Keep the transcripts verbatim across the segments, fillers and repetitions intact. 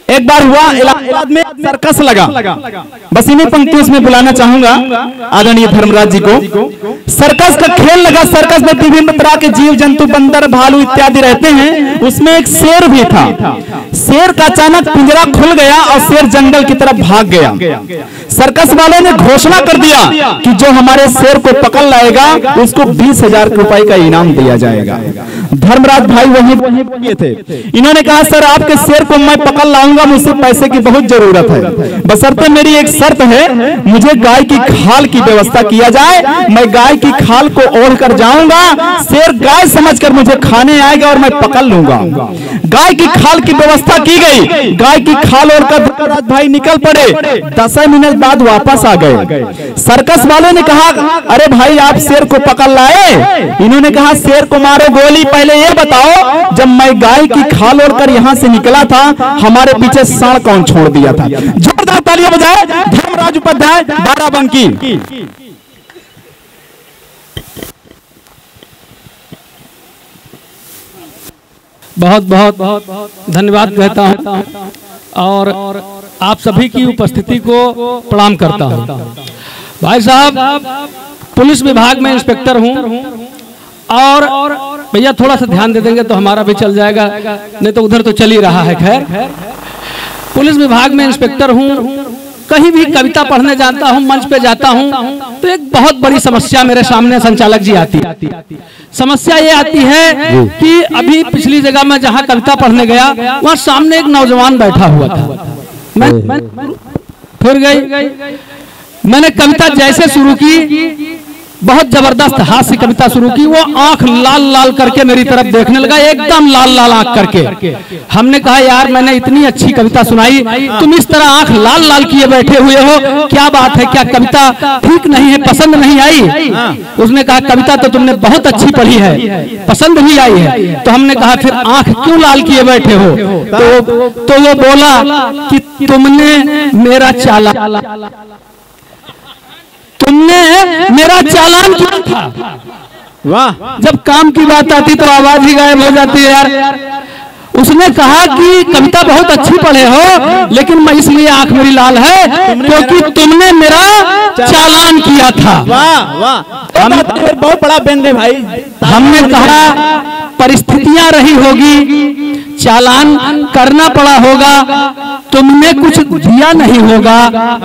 एक बार हुआ इलाहाबाद में सर्कस लगा। बस इन्हीं पंक्तियों में बुलाना चाहूंगा आदरणीय धर्मराज जी को। सर्कस का खेल लगा। सर्कस में विभिन्न तरह के जीव जंतु, बंदर, भालू इत्यादि रहते हैं। उसमें एक शेर भी था। शेर का अचानक पिंजरा खुल गया और शेर जंगल की तरफ भाग गया। सर्कस वाले ने घोषणा कर दिया कि जो हमारे शेर को पकड़ लाएगा उसको बीस हजार रुपए का इनाम दिया जाएगा। धर्मराज भाई वहीं वहीं थे। इन्होंने कहा सर आपके शेर को मैं पकड़ लाऊंगा, मुझसे पैसे की बहुत जरूरत है, बशर्ते मेरी एक शर्त है, मुझे गाय की खाल की व्यवस्था किया जाए। मैं गाय की खाल को ओढ़ कर जाऊंगा, शेर गाय समझकर मुझे खाने आएगा और मैं पकड़ लूंगा। गाय की खाल की व्यवस्था की गई। गाय की खाल ओढ़कर धर्मराज भाई निकल पड़े। दस मिनट बाद वापस आ गए। सर्कस वाले ने कहा अरे भाई आप शेर को पकड़ लाए? इन्होंने कहा शेर को मारो गोली, पहले ये बताओ जब मैं गाय की खाल ओढ़कर यहाँ से निकला था हमारे पीछे सांड कौन छोड़ दिया था? जोरदार तालियां बजाएं धर्मराज उपाध्याय बाराबंकी। बहुत बहुत बहुत धन्यवाद कहता हूँ और आप सभी की उपस्थिति को प्रणाम करता हूँ। भाई साहब पुलिस विभाग में इंस्पेक्टर हूँ और भैया थोड़ा सा ध्यान दे देंगे तो हमारा भी चल जाएगा, नहीं तो उधर तो चल ही रहा है। खैर पुलिस विभाग में इंस्पेक्टर हूँ, कहीं भी कविता पढ़ने जाता हूँ, मंच पे जाता हूँ तो एक बहुत बड़ी समस्या मेरे सामने संचालक जी आती है। समस्या ये आती है कि अभी पिछली जगह मैं जहाँ कविता पढ़ने गया वहाँ सामने एक नौजवान बैठा हुआ था। मैं, मैं फिर गई, मैंने कविता जैसे शुरू की, बहुत जबरदस्त हास्य कविता शुरू की, वो आंख लाल लाल करके मेरी तरफ देखने लगा, एकदम लाल लाल आंख करके। हमने कहा यार मैंने इतनी अच्छी कविता सुनाई, तुम इस तरह आंख लाल लाल किए बैठे हुए हो, क्या बात है? क्या कविता ठीक नहीं है, पसंद नहीं आई? उसने कहा कविता तो तुमने बहुत अच्छी पढ़ी है, पसंद भी आई है। तो हमने कहा फिर आंख क्यों लाल किए बैठे हो? तो तो वो बोला कि तुमने मेरा चालान तुमने मेरा चालान किया था। वाह, जब काम की बात आती तो आवाज ही गायब हो जाती है यार। उसने कहा कि कविता बहुत अच्छी पढ़े हो, लेकिन मैं इसलिए आंख मेरी लाल है क्योंकि तुमने मेरा चालान किया था। वाह वाह, हम बहुत बड़ा व्यंग है भाई। हमने कहा परिस्थितियां रही होगी, चालान करना पड़ा होगा, तुमने कुछ दिया नहीं होगा।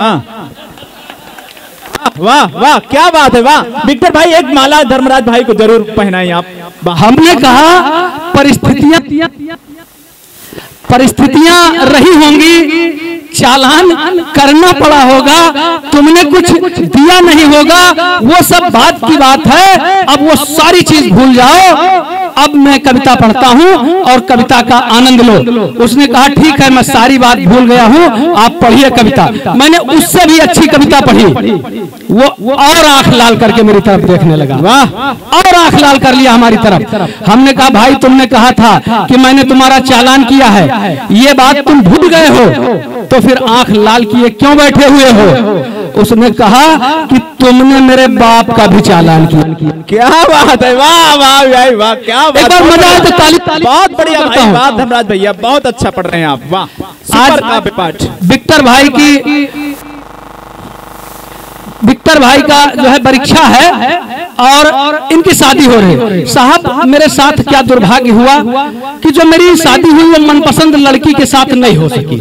वाह वाह, क्या बात है। वाह विक्टर भाई, एक माला धर्मराज भाई को जरूर पहनाएं आप। हमने कहा परिस्थितियां परिस्थितियां रही होंगी, चालान करना पड़ा होगा, तुमने कुछ दिया नहीं होगा, वो सब बात की बात है। अब वो सारी चीज भूल जाओ, अब मैं कविता पढ़ता हूँ और कविता का आनंद लो। उसने कहा ठीक है मैं सारी बात भूल गया हूँ, आप पढ़िए कविता। मैंने उससे भी अच्छी कविता पढ़ी, वो और आंख लाल करके मेरी तरफ देखने लगा। वाह, और आंख लाल कर लिया हमारी तरफ। हमने कहा भाई तुमने कहा था कि मैंने तुम्हारा चालान किया है, ये बात तुम भूल गए हो, तो फिर आंख लाल किए क्यों बैठे हुए हो? उसने कहा कि तुमने मेरे बाप का भी चालान किया। क्या बात है, वाह वाह भाई वाह, क्या बात। एक बार मजा आए तो ताली ताली। बहुत बढ़िया भाई, बात धर्मराज भैया बहुत अच्छा पढ़ रहे हैं आप। वाह, सुपर काव्य पाठ। विक्टर भाई की विक्टर भाई का जो है परीक्षा है और इनकी शादी हो रही है। साहब मेरे साथ क्या दुर्भाग्य हुआ कि जो मेरी शादी हुई वो मनपसंद लड़की के साथ नहीं हो सकी।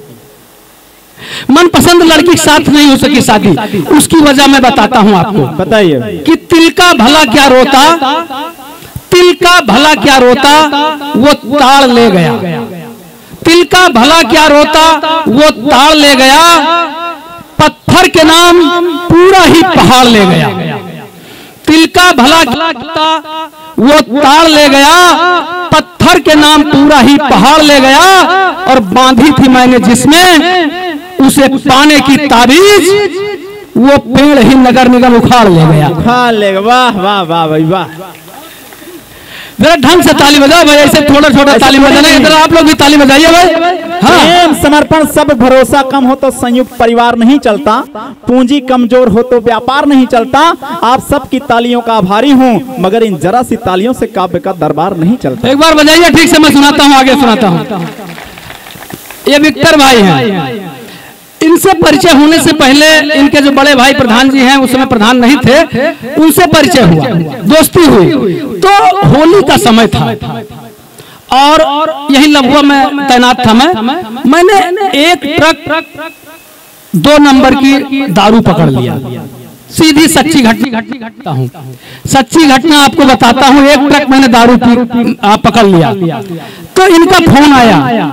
मनपसंद लड़की के साथ नहीं हो सकी शादी। उसकी वजह मैं बताता हूं आपको। बताइए कि तिल का भला क्या रोता, तिल का भला क्या रोता, वो ताड़ ले गया। तिल का भला क्या रोता, वो ताड़ ले गया, पत्थर के नाम पूरा ही पहाड़ ले गया। तिल का भला क्या वो ताड़ ले गया, पत्थर के नाम पूरा ही पहाड़ ले गया, और बांधी थी मैंने जिसमें उसे पाने की ताबीज, वो पेड़ ही नगर निगम उखाड़ ले गया। उखाड़ ले गया। वाह वाह वाह भाई वाह, जरा ढंग से ताली बजाओ भाई, ऐसे थोड़ा छोटा ताली बजाना, इधर आप लोग भी ताली बजाइए भाई। हाँ, समर्पण सब भरोसा कम हो तो संयुक्त परिवार नहीं चलता, पूंजी कमजोर हो तो व्यापार नहीं चलता। आप सबकी तालियों का आभारी हूँ, मगर इन जरा सी तालियों से काव्य का दरबार नहीं चलता। एक बार बजाइए ठीक से, मैं सुनाता हूँ, आगे सुनाता हूँ। ये विक्टर भाई हैं। इनसे परिचय होने से पहले इनके जो बड़े भाई प्रधान जी हैं, उस समय प्रधान नहीं थे, उनसे परिचय हुआ, दोस्ती हुई। तो होली का समय था और यही लभुआ में तैनात था मैं मैंने एक ट्रक दो नंबर की दारू पकड़ लिया। सीधी सच्ची घटना हूँ, सच्ची घटना आपको बताता हूँ। एक ट्रक मैंने दारू पी पकड़ लिया तो इनका फोन आया।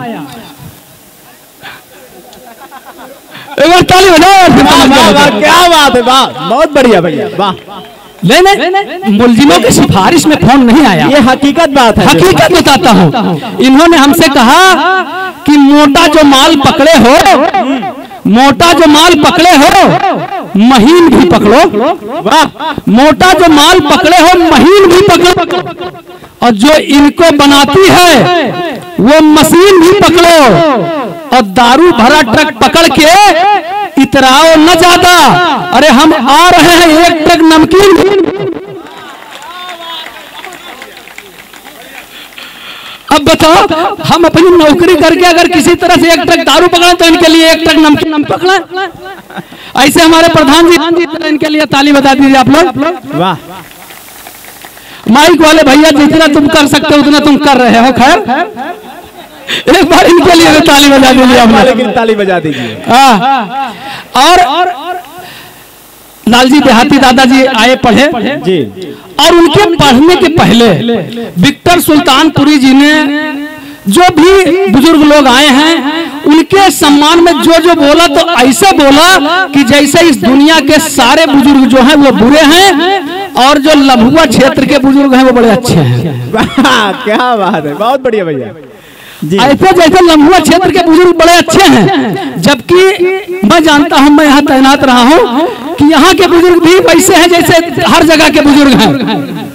एक बार ताली बजाओ। क्या बात है, वाह, बहुत बढ़िया भैया, वाह। नहीं, मुलजिमों की सिफारिश में फोन नहीं आया, ये हकीकत बात है, हकीकत बताता हूँ। इन्होंने हमसे कहा कि मोटा जो माल पकड़े हो, मोटा जो माल पकड़े हो महीन भी पकड़ो। वाह, मोटा जो माल पकड़े हो महीन भी पकड़ो, और जो इनको बनाती है वो मशीन भी पकड़ो। और दारू भरा ट्रक पकड़ के इतराओ न ज्यादा, अरे हम आ रहे हैं एक ट्रक नमकीन। अब बताओ, हम अपनी नौकरी करके अगर किसी तरह से एक ट्रक दारू पकड़े तो इनके लिए एक ट्रक नमकीन नम पकड़ा। ऐसे हमारे प्रधान जी, इनके लिए ताली बता दीजिए आप लोग। वाह, माइक वाले भैया जितना तुम कर सकते हो उतना तुम कर रहे हो। खैर एक बार इनके लिए ताली बजा दीजिए आप लोग, ताली बजा दीजिए। और लालजी देहाती दादाजी आए पढ़े जी, और उनके पढ़ने के पहले विक्टर सुल्तानपुरी जी ने जो भी बुजुर्ग लोग आए हैं उनके सम्मान में जो जो बोला तो ऐसे बोला कि जैसे इस दुनिया के सारे बुजुर्ग जो हैं वो बुरे हैं और जो लभुआ क्षेत्र के बुजुर्ग हैं वो बड़े अच्छे हैं। वाह, क्या बात है, बहुत बढ़िया भैया। ऐसे जैसे लम्बुआ क्षेत्र के बुजुर्ग बड़े अच्छे हैं, जबकि मैं जानता हूं, मैं यहाँ तैनात रहा हूं कि यहाँ के बुजुर्ग भी वैसे हैं जैसे हर जगह के बुजुर्ग हैं।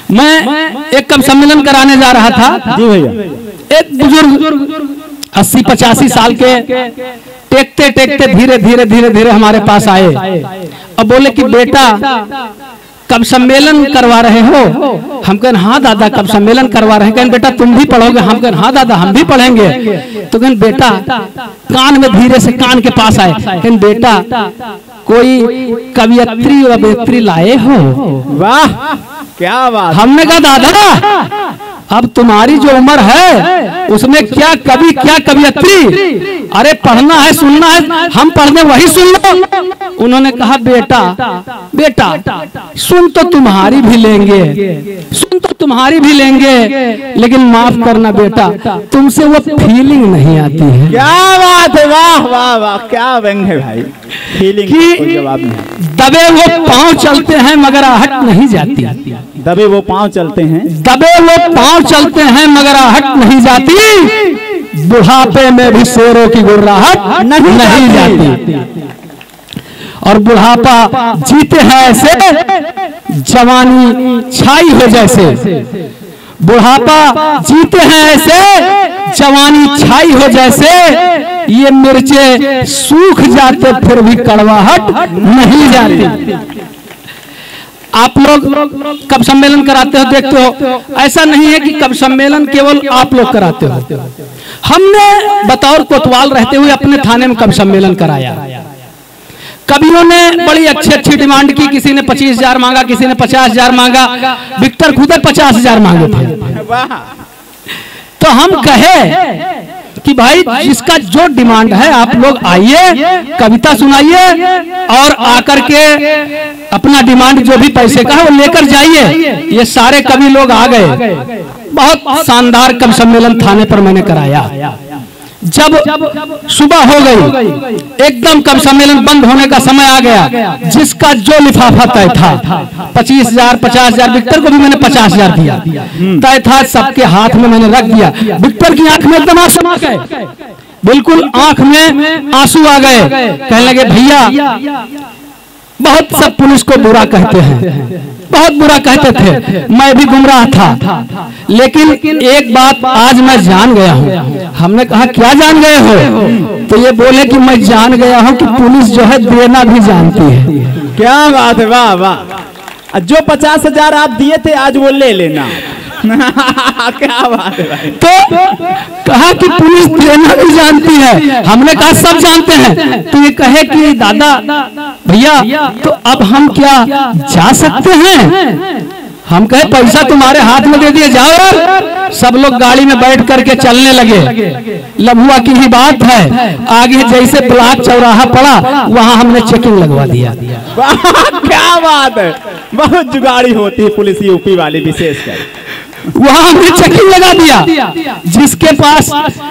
मैं एक कब सम्मेलन कराने जा रहा था जी भैया, एक बुजुर्ग अस्सी पचासी साल के टेकते टेकते धीरे धीरे धीरे धीरे हमारे पास आए और बोले कि बेटा कब सम्मेलन करवा रहे हो? हम कहन हाँ दादा कब सम्मेलन करवा रहे हैं। कहन बेटा तुम भी पढ़ोगे? हम कहन हाँ दादा हम भी पढ़ेंगे। तो कहन बेटा, कान में धीरे से कान के पास आए, कहन बेटा कोई कवियत्री और अभिनेत्री लाए हो? वाह, क्या बात। हमने कहा दादा अब तुम्हारी जो उम्र है उसमें क्या कवि क्या कवियत्री, अरे पढ़ना है सुनना है, हम पढ़ने वही सुन लो। उन्होंने कहा बेटा बेटा सुन तो तुम्हारी भी लेंगे, सुन तो तुम्हारी भी लेंगे, लेकिन माफ करना बेटा तुमसे वो फीलिंग नहीं आती है। क्या बात है, वाह वाह वाह, क्या व्यंग है भाई। फीलिंग की जवाब नहीं। दबे वो पांव चलते हैं मगर आहट नहीं जाती। दबे वो पांव चलते हैं, दबे वो पांव चलते हैं मगर आहट नहीं जाती। बुढ़ापे में भी शेरों की गुर्राहट नहीं, नहीं जाती। और बुढ़ापा जीते हैं ऐसे जवानी छाई हो जैसे। बुढ़ापा जीते हैं ऐसे जवानी छाई हो जैसे। ये मिर्चे सूख जाते फिर भी कड़वाहट नहीं जाती। आप लोग कब सम्मेलन कराते हो देखते हो, ऐसा नहीं है कि कब सम्मेलन केवल आप लोग कराते हो। हमने बतौर कोतवाल रहते हुए अपने थाने में कब सम्मेलन कराया। कवियों ने बड़ी अच्छी अच्छी डिमांड की, किसी ने पच्चीस हजार मांगा, किसी ने पचास हजार मांगा, विक्टर खुद पचास हजार मांगे थे। तो हम कहे कि भाई जिसका जो डिमांड है आप लोग आइए, कविता सुनाइए और आकर के अपना डिमांड जो भी पैसे का है वो लेकर जाइए। ये सारे कवि लोग आ गए। बहुत शानदार कवि सम्मेलन थाने पर मैंने कराया। जब सुबह हो गई, एकदम कवि सम्मेलन बंद होने का समय आ गया, जिसका जो लिफाफा तय था पच्चीस हजार पचास हजार विक्टर को भी मैंने पचास हजार दिया तय था, सबके हाथ में मैंने रख दिया। विक्टर की आंख में एकदम आंसू आ गए, बिल्कुल आंख में आंसू आ गए। कहने लगे भैया बहुत सब पुलिस को बुरा कहते हैं, बहुत बुरा कहते थे, मैं भी गुमराह था, लेकिन एक बात आज मैं जान गया हूँ। हमने कहा क्या जान गए हो? तो ये बोले कि मैं जान गया हूँ कि पुलिस जो है देना भी जानती है। क्या बात है, वाह वाह। जो पचास हजार आप दिए थे आज वो ले लेना। क्या बात है भाई। तो कहा कि पुलिस देना भी जानती है। हमने कहा सब जानते हैं। तो ये कहे कि दादा भैया तो अब हम क्या जा सकते हैं? हम कहे पैसा तुम्हारे हाथ में दे दिए, जाओ यार। सब लोग गाड़ी में बैठ करके चलने लगे। लभुआ की ही बात है, आगे जैसे ब्लॉक चौराहा पड़ा वहां हमने चेकिंग लगवा दिया। क्या बात है, बहुत जुगाड़ी होती है पुलिस यूपी वाली विशेषकर। वहां हमने चेकिंग लगा दिया। जिसके पास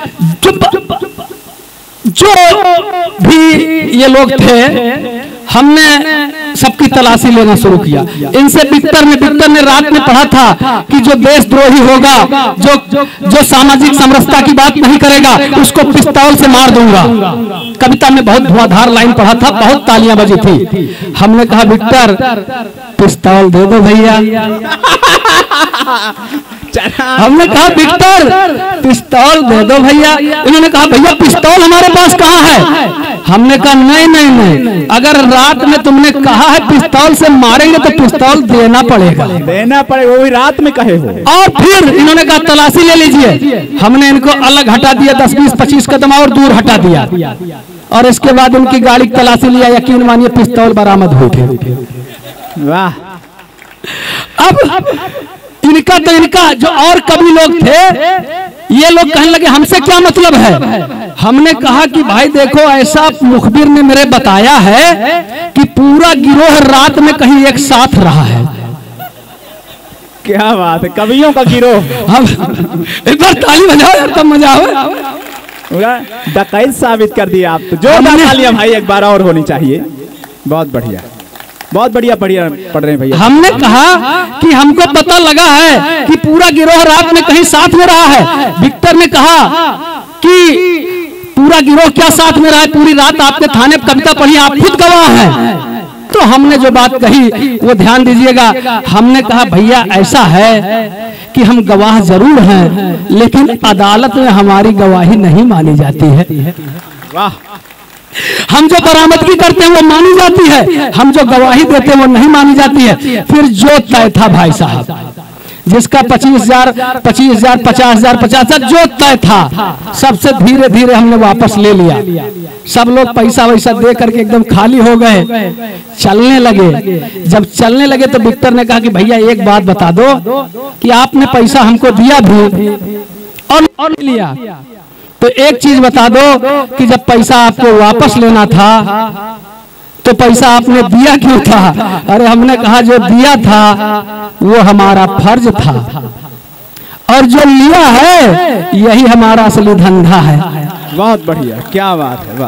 जो भी ये लोग थे हमने सबकी तलाशी लेना शुरू किया। इनसे बिक्टर ने बिक्टर ने रात में पढ़ा था कि जो देशद्रोही होगा, जो जो सामाजिक समरसता की बात नहीं करेगा, उसको पिस्तौल से मार दूंगा। कविता में बहुत धुआंधार लाइन पढ़ा था, बहुत तालियां बजी थी। हमने कहा बिक्टर पिस्तौल दे दो भैया। हमने कहा विक्टर पिस्तौल दे दो भैया। इन्होंने कहा भैया पिस्तौल हमारे पास कहाँ है? हमने कहा नहीं नहीं नहीं, अगर रात में तुमने कहा है पिस्तौल से मारेंगे तो पिस्तौल देना पड़ेगा। देना पड़ेगा, वो भी रात में कहे हो। और फिर इन्होंने कहा तलाशी ले लीजिए। हमने इनको अलग हटा दिया, दस बीस पच्चीस कदम और दूर हटा दिया। और इसके बाद उनकी गाड़ी की तलाशी लिया। यकीन मानिए पिस्तौल बरामद हुई थी। वाह। अब इनका तो इनका जो और कवि लोग थे ये लोग कहने लगे हमसे क्या मतलब है? हमने कहा कि भाई देखो ऐसा मुखबिर ने मेरे बताया है कि पूरा गिरोह रात में कहीं एक साथ रहा है। क्या बात है, कवियों का गिरोह। हम एक बार ताली बजाओ यार, तब मजा आवे। डकैत साबित कर दिया आप तो। जो तालियां भाई एक बार और होनी चाहिए। बहुत बढ़िया, बहुत बढ़िया बढ़िया पढ़ रहे हैं भैया। हमने कहा कि हमको पता लगा है कि पूरा गिरोह रात में कहीं साथ में रहा है। विक्टर ने कहा कि पूरा गिरोह क्या साथ में रहा है? पूरी रात आपने थाने में कविता पढ़ी, आप खुद गवाह हैं। तो हमने जो बात कही वो ध्यान दीजिएगा। हमने कहा भैया ऐसा है कि हम गवाह जरूर हैं, लेकिन अदालत में हमारी गवाही नहीं मानी जाती है। वाह। हम जो बरामदगी करते हैं वो मानी जाती है, हम जो गवाही देते हैं वो नहीं मानी जाती है। फिर जो तय था भाई साहब, जिसका पच्चीस हजार पच्चीस हजार पचास हजार पचास हजार जो तय था, सबसे धीरे धीरे हमने वापस ले लिया। सब लोग पैसा वैसा दे करके एकदम खाली हो गए, चलने लगे। जब चलने लगे तो विक्टर ने कहा कि भैया एक बात बता दो कि आपने पैसा हमको दिया भी और, और लिया, तो एक चीज बता दो कि जब पैसा आपको वापस लेना था तो पैसा आपने दिया क्यों था? अरे हमने कहा जो दिया था वो हमारा फर्ज था और जो लिया है यही हमारा असली धंधा है। बहुत बढ़िया, क्या बात है, वाह।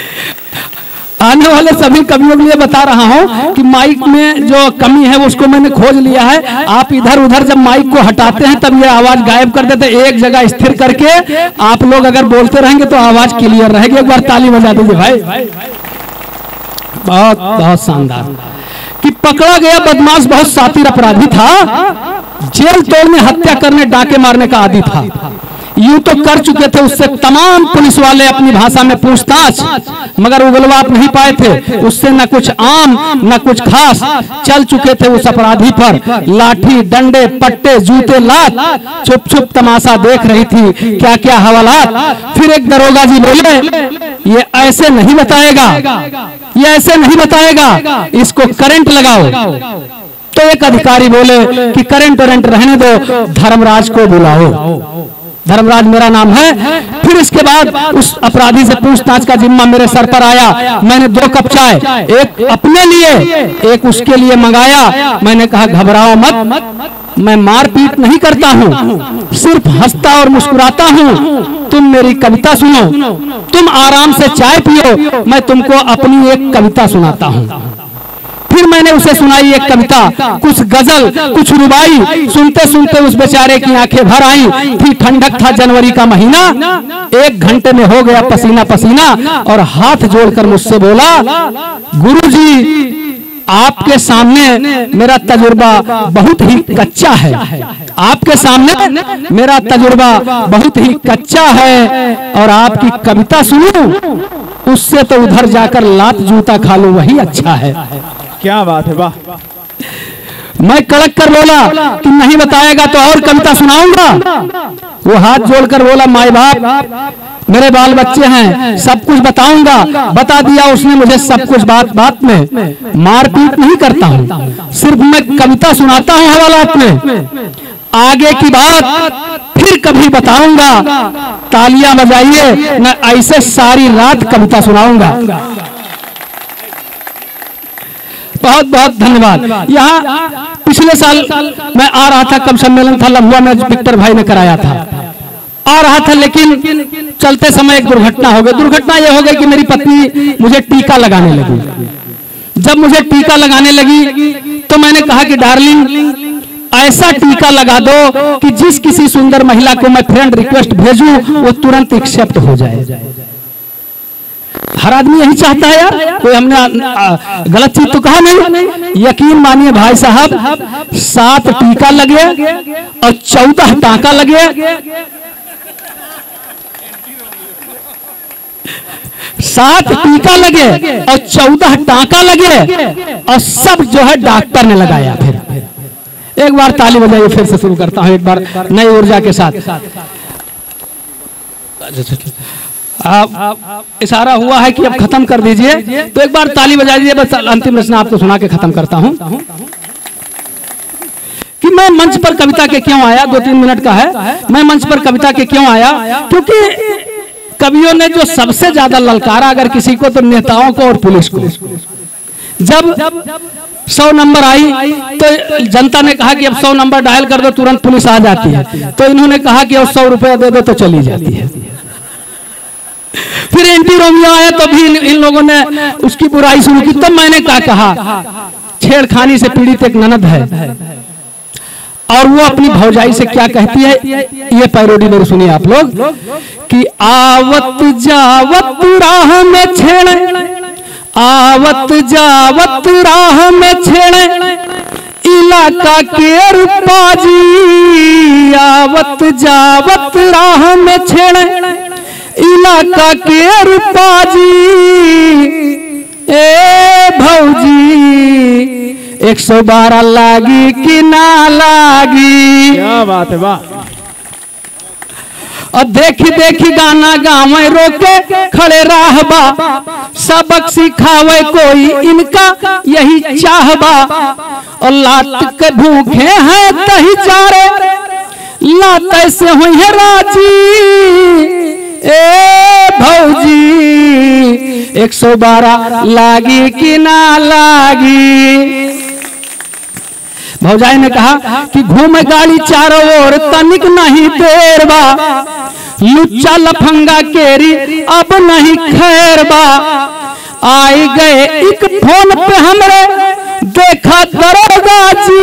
आने वाले सभी कवियों के लिए बता रहा हूं कि माइक में जो कमी है उसको मैंने खोज लिया है। आप इधर उधर जब माइक को हटाते हैं तब ये आवाज गायब कर देते। एक जगह स्थिर करके आप लोग अगर बोलते रहेंगे तो आवाज क्लियर रहेगी। एक बार ताली बजा दीजिए भाई। बहुत बहुत शानदार। कि पकड़ा गया बदमाश बहुत शातिर अपराधी था, जेल तोड़ने, हत्या करने, डाके मारने का आदी था। यूं तो कर चुके थे उससे तमाम पुलिस वाले अपनी भाषा में पूछताछ, मगर उगलवा नहीं पाए थे। उससे न कुछ आम न कुछ खास, चल चुके थे उस अपराधी पर लाठी डंडे पट्टे जूते लात। चुप चुप तमाशा देख रही थी क्या क्या हवालात। फिर एक दरोगा जी बोले ये ऐसे नहीं बताएगा, ये ऐसे नहीं बताएगा, इसको करंट लगाओ। तो एक अधिकारी बोले कि करंट वरेंट रहने दो, धर्मराज को बुलाओ। धर्मराज मेरा नाम है। फिर इसके बाद उस अपराधी से पूछताछ का जिम्मा मेरे सर पर आया। मैंने दो कप चाय, एक अपने लिए एक उसके लिए मंगाया। मैंने कहा घबराओ मत, मैं मारपीट नहीं करता हूँ, सिर्फ हंसता और मुस्कुराता हूँ। तुम मेरी कविता सुनो, तुम आराम से चाय पियो, मैं तुमको अपनी एक कविता सुनाता हूँ। फिर मैंने उसे सुनाई एक कविता, कुछ गजल कुछ रुबाई। सुनते सुनते उस बेचारे की आंखें भर आई थी। ठंडक था जनवरी का महीना, एक घंटे में हो गया पसीना पसीना। और हाथ जोड़कर मुझसे बोला गुरुजी आपके सामने मेरा तजुर्बा बहुत ही कच्चा है, आपके सामने मेरा तजुर्बा बहुत ही कच्चा है। और आपकी कविता सुनूं उससे तो उधर जाकर लात जूता खा लो वही अच्छा है। क्या बात है, वाह। मैं कड़क कर बोला कि नहीं बताएगा तो और कविता सुनाऊंगा। वो हाथ जोड़कर बोला, माई बाप मेरे बाल बच्चे हैं, सब कुछ बताऊंगा। बता दिया उसने मुझे सब कुछ, बात बात में मारपीट नहीं करता हूं, सिर्फ मैं कविता सुनाता हूं हवालात में। आगे की बात फिर कभी बताऊंगा, तालियां बजाइए, मैं ऐसे सारी रात कविता सुनाऊंगा। बहुत बहुत धन्यवाद। यहाँ पिछले साल मैं आ रहा था, कब सम्मेलन था लम्बुआ में, विक्टर भाई ने कराया था, आ रहा था, लेकिन चलते समय एक दुर्घटना हो गई। दुर्घटना यह हो गई कि मेरी पत्नी मुझे टीका लगाने लगी। जब मुझे टीका लगाने लगी तो मैंने कहा कि डार्लिंग ऐसा टीका लगा दो कि जिस किसी सुंदर महिला को मैं फ्रेंड रिक्वेस्ट भेजूं वो तुरंत एक्सेप्ट हो जाए। हर आदमी यही चाहता है यार, कोई हमने गलत चीज तो कहा नहीं। यकीन मानिए भाई साहब, सात टीका लगे और चौदह टाका लगे। सात टीका लगे और चौदह टाका लगे और सब जो है डॉक्टर ने लगाया। फिर एक बार ताली बजाइए, फिर से शुरू करता हूं एक बार नई ऊर्जा के साथ। आप इशारा हुआ है कि अब खत्म कर दीजिए, तो एक बार ताली बजा दीजिए। बस अंतिम रचना आपको सुना के खत्म करता हूं कि मैं मंच पर कविता के क्यों आया। दो तीन मिनट का है। मैं मंच पर कविता के क्यों आया, क्योंकि कवियों ने जो सबसे ज्यादा ललकारा अगर किसी को तो नेताओं को और पुलिस को। जब सौ नंबर आई तो जनता ने कहा कि अब सौ नंबर डायल कर दो तुरंत पुलिस आ जाती है, तो इन्होंने कहा कि अब सौ रुपया दे दो तो चली जाती है। फिर एंटी रोमियो आया तो भी इन, इन लोगों ने उसकी बुराई शुरू की। तब मैंने क्या कहा, छेड़खानी से पीड़ित एक ननद है और वो अपनी भौजाई से क्या कहती है, ये पैरोडी मेरी सुनिए आप लोग कि आवत जावत राह में छेड़े, आवत जावत राह में छेड़े इलाका के रुपाजी, आवत जावत राह में छेड़े इलाका के रुपाजी। ए भौजी एक सौ बारह लागी कि ना लागी। क्या बात है, वाह। और देखी देखी गाना गावे रोके खड़े राहबा, सबक सिखावे कोई इनका यही चाहबा। और लात के भूखे हैं तही चारे, लात ऐसे हुई है राजी। ए भौजी एक सौ बारह लागी कि ना लागी। भौजाई ने कहा कि घूम गाड़ी चारों ओर तनिक नहीं देर बा, लुच्चा लफंगा केरी अब नहीं खैर बा। आई गए एक फोन पे हमरे देखा दरोगा जी,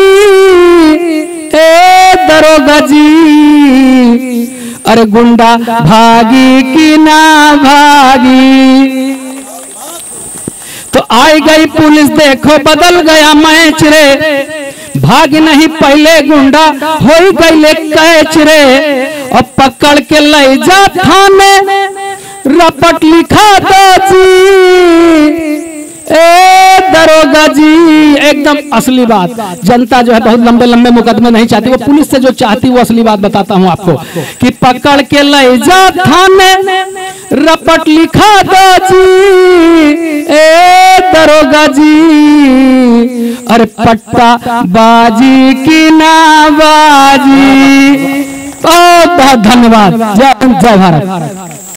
ए दरोगा जी अरे गुंडा भागी कि ना भागी। तो आई गई पुलिस देखो बदल गया मैच रे, भाग नहीं पहले गुंडा हो गई कैच रे। और पकड़ के ले जा थाने रपट लिखा दो जी, ए दरोगा जी। एकदम असली बात, जनता जो है बहुत लंबे लंबे मुकदमे नहीं चाहती, वो पुलिस से जो चाहती वो असली बात बताता हूं आपको कि पकड़ के ले जा थाने रपट लिखा दो जी, ए दरोगा जी अरे पट्टा बाजी की ना बाजी। बहुत बहुत धन्यवाद। जय जय भारत।